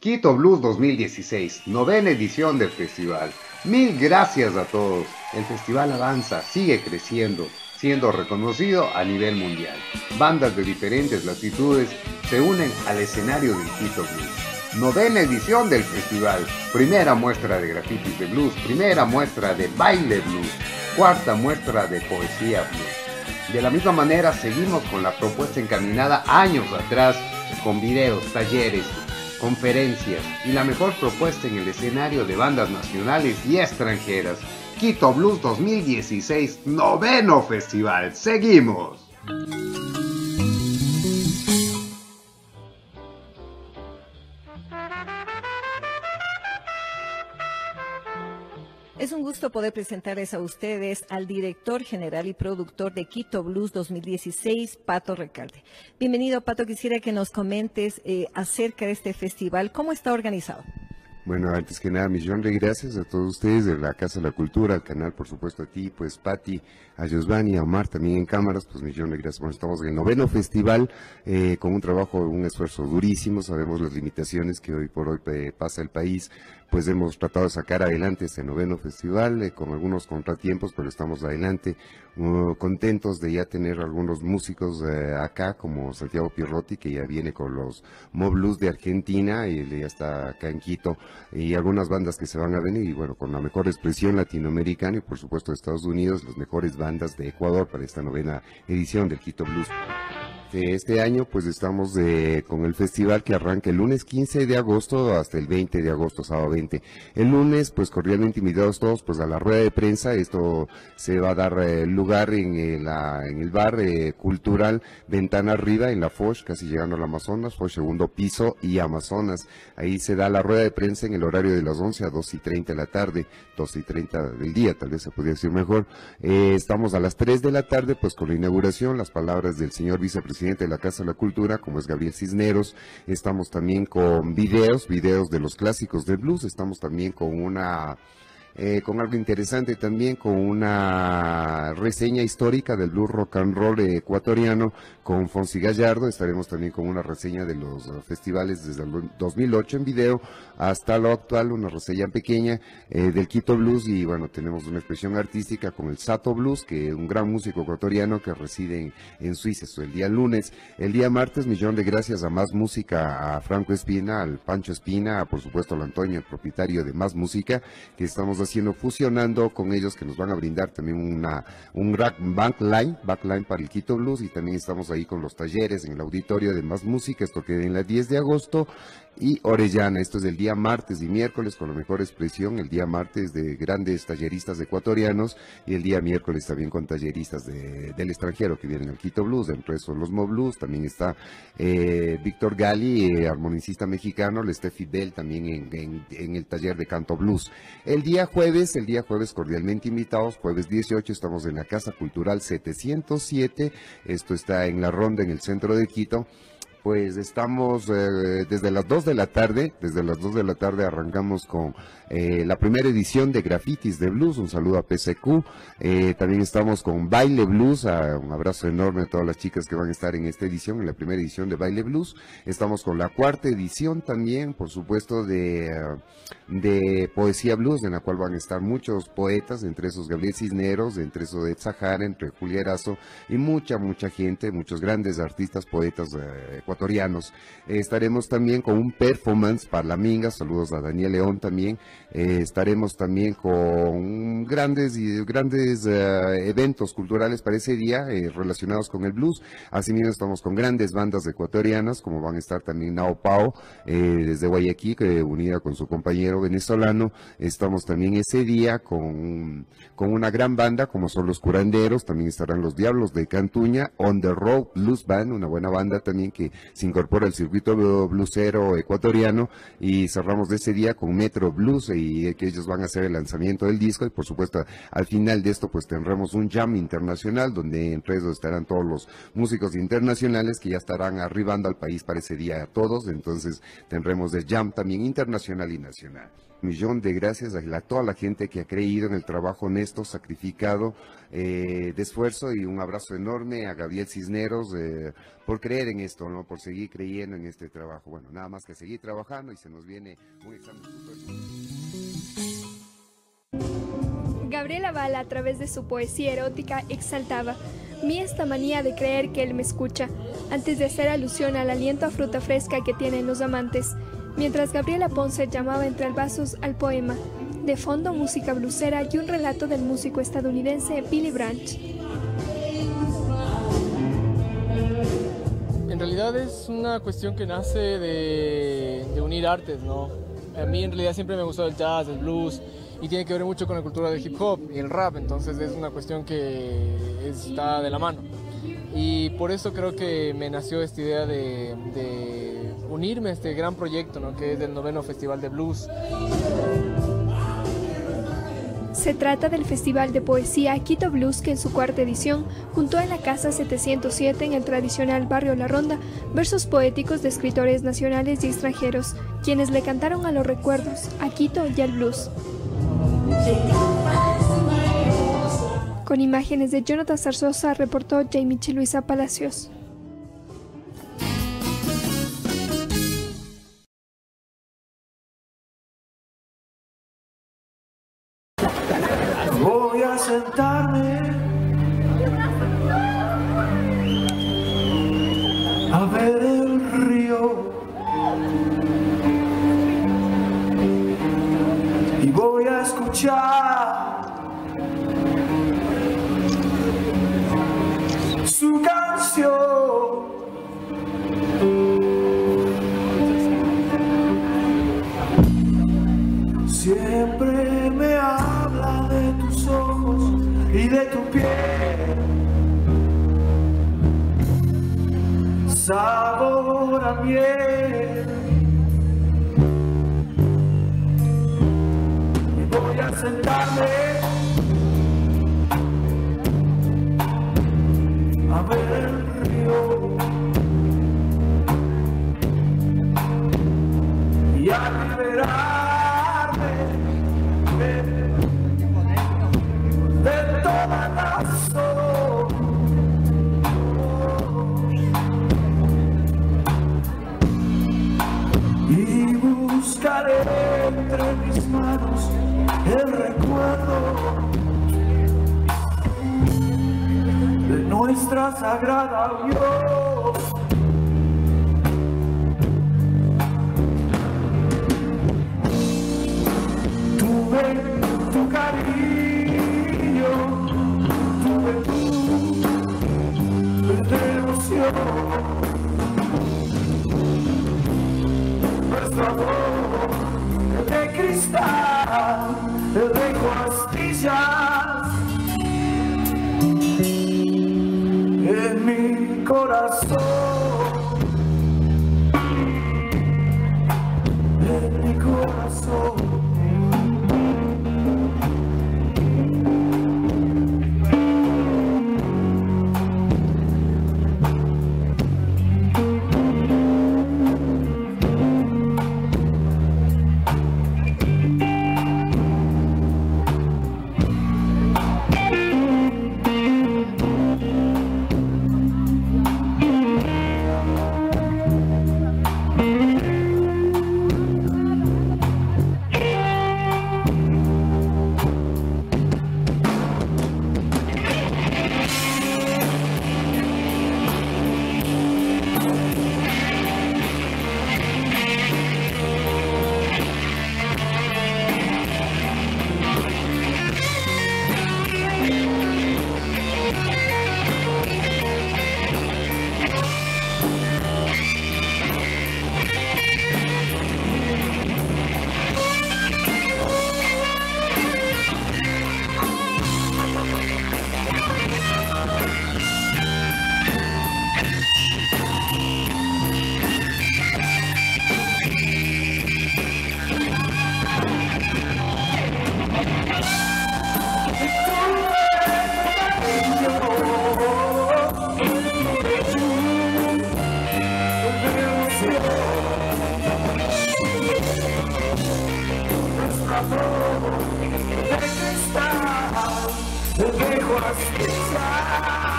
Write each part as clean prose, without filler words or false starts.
Quito Blues 2016, novena edición del festival. Mil gracias a todos. El festival avanza, sigue creciendo, siendo reconocido a nivel mundial. Bandas de diferentes latitudes se unen al escenario del Quito Blues. Novena edición del festival, primera muestra de grafitis de blues, primera muestra de baile blues, cuarta muestra de poesía blues. De la misma manera seguimos con la propuesta encaminada años atrás, con videos, talleres, conferencias y la mejor propuesta en el escenario de bandas nacionales y extranjeras. Quito Blues 2016, noveno festival. ¡Seguimos! Es un gusto poder presentarles a ustedes al director general y productor de Quito Blues 2016, Pato Recalde. Bienvenido, Pato. Quisiera que nos comentes acerca de este festival. ¿Cómo está organizado? Bueno, antes que nada, millón de gracias a todos ustedes de la Casa de la Cultura, al canal, por supuesto a ti, pues Pati, a Giovanni, a Omar también en cámaras, pues millón de gracias. Bueno, estamos en el noveno festival, con un trabajo, un esfuerzo durísimo, sabemos las limitaciones que hoy por hoy pasa el país, pues hemos tratado de sacar adelante este noveno festival, con algunos contratiempos, pero estamos adelante, contentos de ya tener algunos músicos acá, como Santiago Pierrotti, que ya viene con los Mo Blues de Argentina, y ya está acá en Quito, y algunas bandas que se van a venir, y bueno, con la mejor expresión latinoamericana, y por supuesto de Estados Unidos, las mejores bandas de Ecuador para esta novena edición del Quito Blues. Este año pues estamos con el festival que arranca el lunes 15 de agosto hasta el 20 de agosto, sábado 20. El lunes pues cordialmente invitados todos pues a la rueda de prensa. Esto se va a dar lugar en el bar cultural Ventana Arriba en la Foch, casi llegando al Amazonas, Foch segundo piso y Amazonas. Ahí se da la rueda de prensa en el horario de las 11 a 2:30 de la tarde, 2:30 del día, tal vez se podría decir mejor. Estamos a las 3 de la tarde pues con la inauguración, las palabras del señor vicepresidente de la Casa de la Cultura, como es Gabriel Cisneros. Estamos también con videos de los clásicos del blues. Estamos también con con algo interesante también, con una reseña histórica del blues rock and roll ecuatoriano con Fonsi Gallardo. Estaremos también con una reseña de los festivales desde el 2008 en video hasta lo actual, una reseña pequeña del Quito Blues. Y bueno, tenemos una expresión artística con el Sato Blues, que es un gran músico ecuatoriano que reside en Suiza. Eso el día lunes. El día martes, millón de gracias a Más Música, a Franco Espina, al Pancho Espina, por supuesto al Antonio, el propietario de Más Música, que estamos haciendo, fusionando con ellos, que nos van a brindar también un backline para el Quito Blues. Y también estamos ahí con los talleres en el auditorio de Más Música, esto queda en la 10 de agosto, y Orellana. Esto es el día martes y miércoles con la mejor expresión, el día martes de grandes talleristas ecuatorianos y el día miércoles también con talleristas del extranjero que vienen al Quito Blues. Dentro de eso los Mo Blues, también está Víctor Gali, armonicista mexicano, el Steffi Bell también en el taller de canto blues. El día jueves cordialmente invitados, jueves 18, estamos en la Casa Cultural 707, esto está en La Ronda, en el centro de Quito. Pues estamos desde las 2 de la tarde, arrancamos con la primera edición de Grafitis de Blues. Un saludo a PCQ. También estamos con Baile Blues, un abrazo enorme a todas las chicas que van a estar en esta edición, en la primera edición de Baile Blues. Estamos con la cuarta edición también, por supuesto, de Poesía Blues, en la cual van a estar muchos poetas, entre esos Gabriel Cisneros, entre esos Ed Sahara, entre Julia Erazo y mucha gente, muchos grandes artistas, poetas ecuatorianos. Estaremos también con un performance parlaminga, saludos a Daniel León también. Estaremos también con grandes eventos culturales para ese día relacionados con el blues. Asimismo estamos con grandes bandas ecuatorianas, como van a estar también Nao Pao desde Guayaquil, unida con su compañero venezolano. Estamos también ese día con una gran banda como son los Curanderos. También estarán los Diablos de Cantuña, On the Road Blues Band, una buena banda también que se incorpora al circuito bluesero ecuatoriano. Y cerramos de ese día con Metro Blues, y que ellos van a hacer el lanzamiento del disco. Y por supuesto al final de esto pues tendremos un jam internacional, donde entre ellos estarán todos los músicos internacionales que ya estarán arribando al país para ese día a todos. Entonces tendremos el jam también internacional y nacional. millón de gracias a toda la gente que ha creído en el trabajo honesto, sacrificado, de esfuerzo, y un abrazo enorme a Gabriel Cisneros por creer en esto, ¿no? Por seguir creyendo en este trabajo. Bueno, nada más que seguir trabajando y se nos viene un examen súper. Gabriela Bala, a través de su poesía erótica, exaltaba: "Mi esta manía de creer que él me escucha", antes de hacer alusión al aliento a fruta fresca que tienen los amantes, mientras Gabriela Ponce llamaba entre albazos al poema. De fondo, música blusera y un relato del músico estadounidense Billy Branch. En realidad es una cuestión que nace de unir artes, ¿no? A mí en realidad siempre me gustó el jazz, el blues, y tiene que ver mucho con la cultura del hip hop y el rap, entonces es una cuestión que está de la mano. Y por eso creo que me nació esta idea de unirme a este gran proyecto, ¿no? Que es el 9º Festival de Blues. Se trata del Festival de Poesía Quito Blues, que en su 4ª edición juntó en la Casa 707, en el tradicional barrio La Ronda, versos poéticos de escritores nacionales y extranjeros, quienes le cantaron a los recuerdos, a Quito y al blues. Con imágenes de Jonathan Zarzosa, reportó Jamie Luisa Palacios. Voy a sentarme a ver el río y voy a escuchar su canción. Siempre me habla de tus ojos y de tu piel, sabor a miel. Y voy a sentarme a ver el río y a liberarme de toda razón. Y buscaré entre mis manos el recuerdo de nuestra sagrada unión. Tuve tu cariño, tuve tu devoción, nuestro amor de cristal, de costillas, en mi corazón, en mi corazón. amor de cristal, te dejo asfixiar.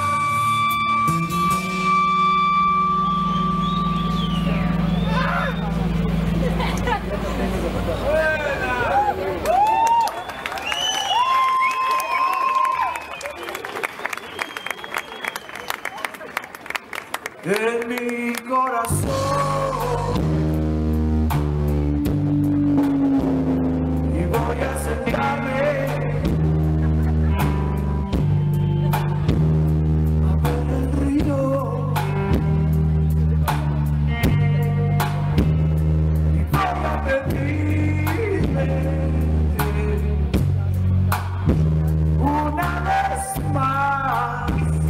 En mi corazón y voy a sentarme a ver el río y voy a pedirme una vez más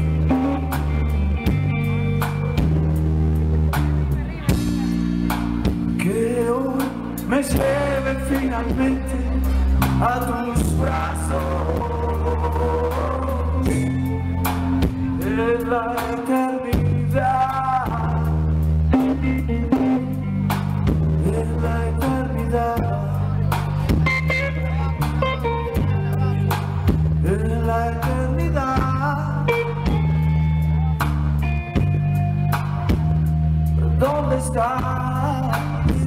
que hoy me lleve finalmente a tus brazos en la eternidad, en la eternidad, en la eternidad. ¿Dónde estás?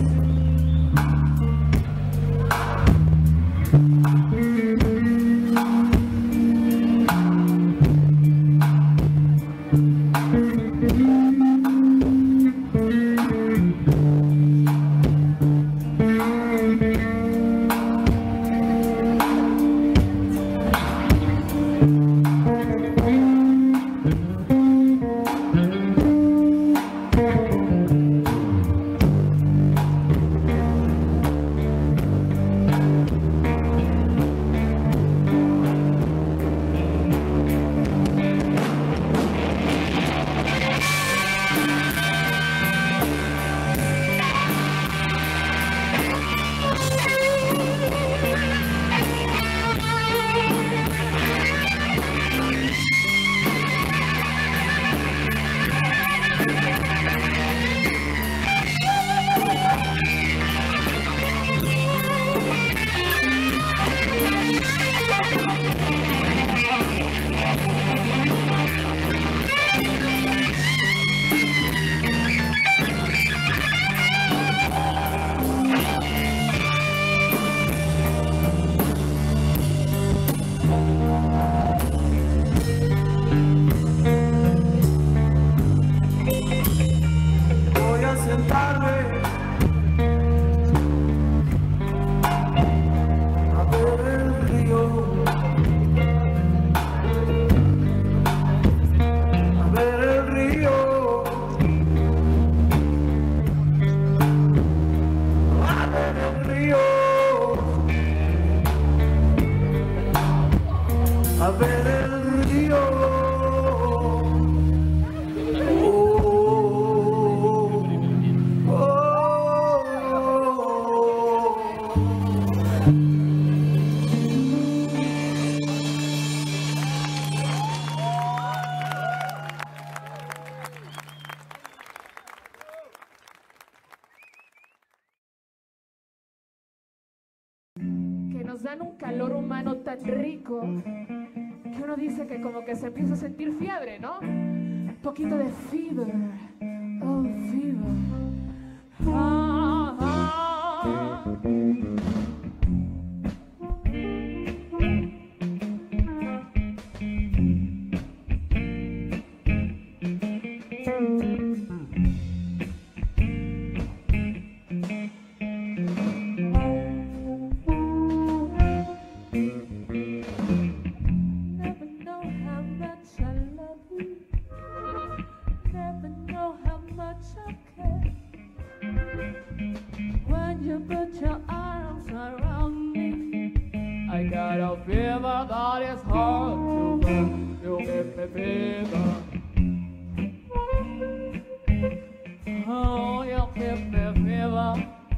Voy a sentarme a ver el río, a ver el río, a ver el río, a ver el río. Que nos dan un calor humano tan rico que uno dice que como que se empieza a sentir fiebre, ¿no? Un poquito de fever. Oh, fever. Ah, ah. Fever that is hard to bear, you give me fever. Oh, you give me fever.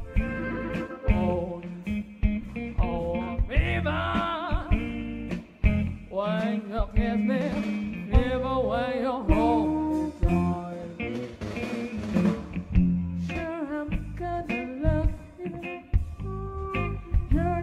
Oh, oh, fever. When you kiss me, fever when you hold me tight. Sure, I'm gonna love you. You're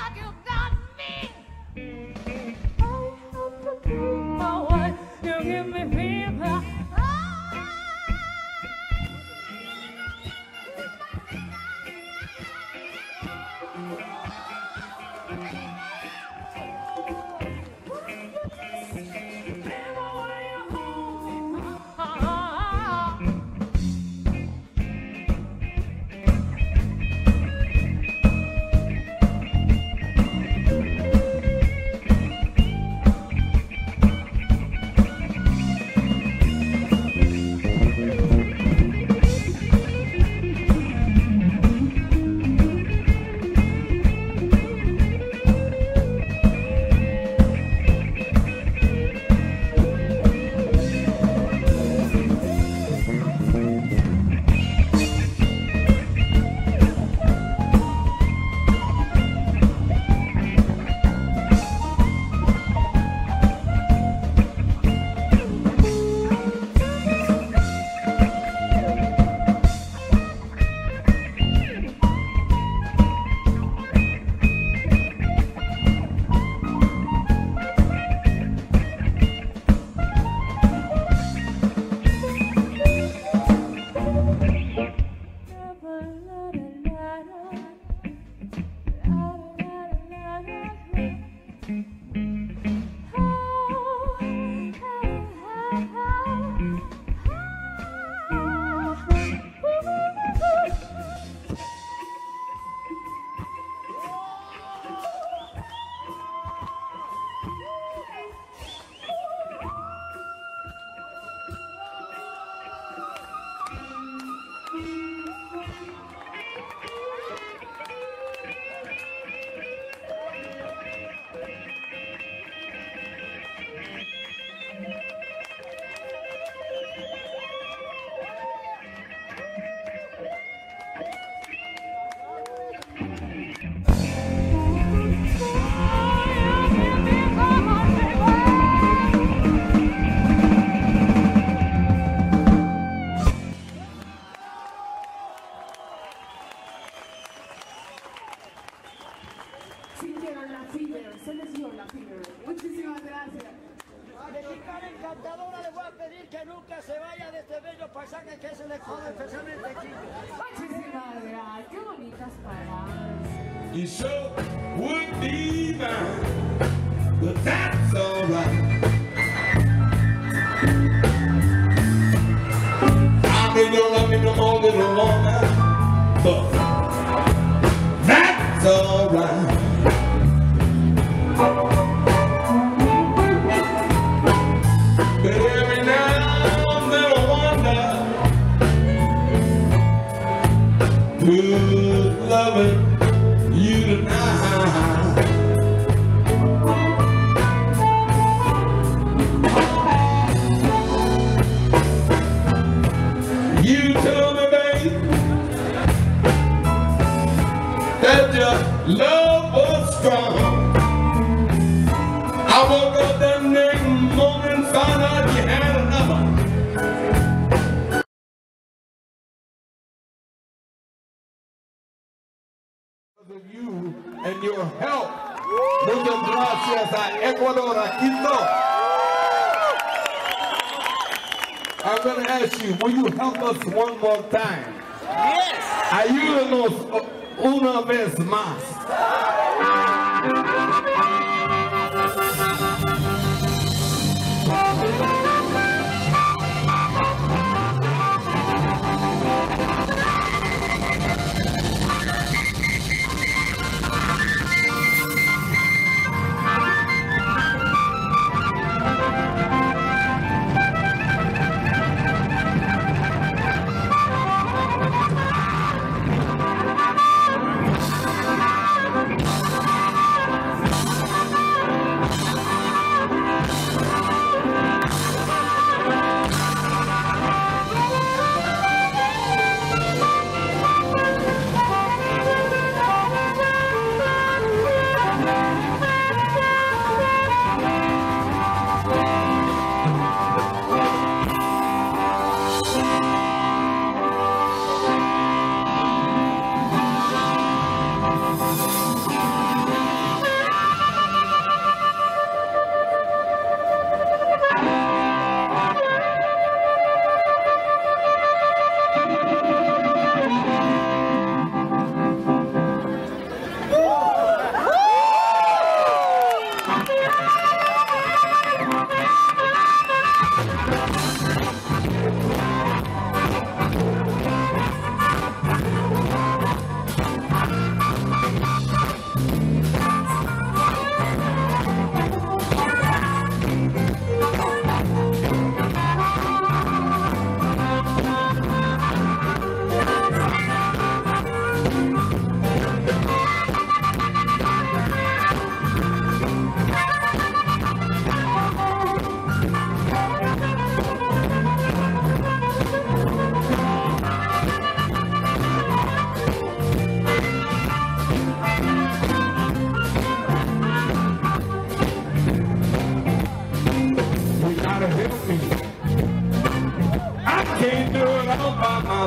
Encantadora, le voy a pedir que nunca se vaya de este bello paisaje que es el Ecuador, especialmente aquí. Muchísimas gracias, qué bonitas palabras. You sure would be mine, but that's alright. I may not love me no more, little longer, but that's alright. But every now and then I wonder who's loving you tonight. You told me, babe, that your love was strong. I woke up that next morning, found out you had another. Of you and your help. Muchas gracias a Ecuador, a Quito. I'm going to ask you, will you help us one more time? Yes. Ayúdanos una vez más.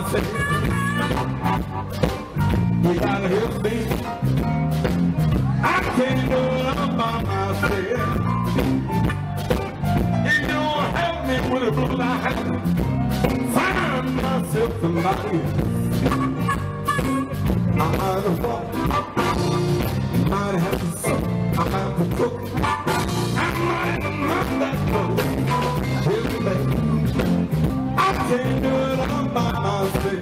myself. You gotta help me. I can't do it all by myself. If you don't help me with a blue light, find myself somebody else. I might have walked, might have to suck, I might have to cook, I might have not that close. Every day, I can't do it all by myself.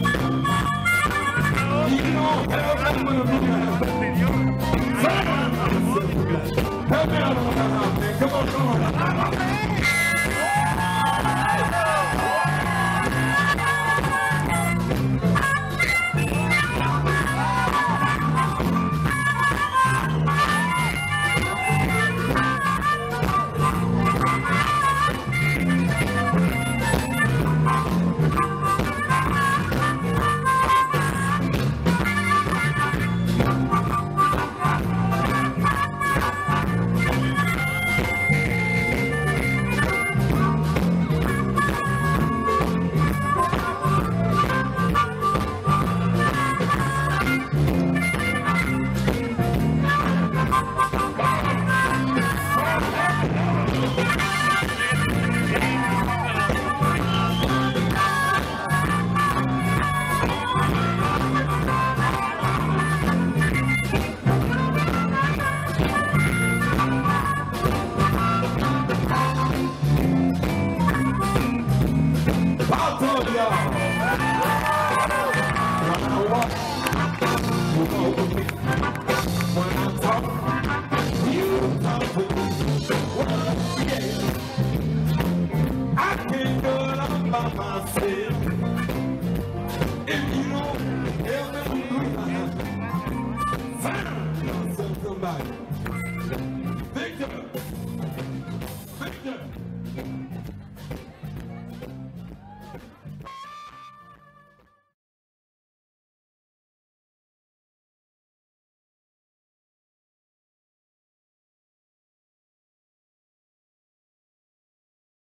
You don't help me with a blue light, find myself somebody. Help me out on that house, man. Come on, come on.